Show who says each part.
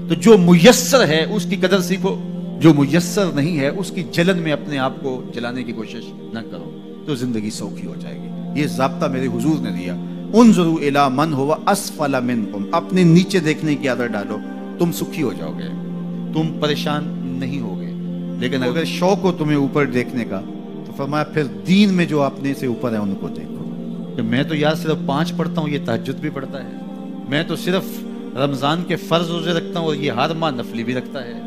Speaker 1: तो जो मुयस्सर है उसकी कदर सीखो, जो मुयस्सर नहीं है उसकी जलन में अपने आप को जलाने की कोशिश न करो, तो जिंदगी सौखी हो जाएगी। ये ज़ाब्ता मेरे हुजूर ने दिया। उन्ज़ुरू इला मन हुवा अस्फला मिनकुम, अपने नीचे देखने की आदत डालो, तुम सुखी हो जाओगे, तुम परेशान नहीं होगे। लेकिन अगर शौक हो तुम्हें ऊपर देखने का, तो फरमाया फिर दीन में जो अपने से ऊपर है उनको देखो। कि मैं तो यार सिर्फ 5 पढ़ता हूँ, ये तहज्जुद भी पढ़ता है, मैं तो सिर्फ रमज़ान के फ़र्ज रोज़े रखता हूँ और ये हर माह नफली भी रखता है,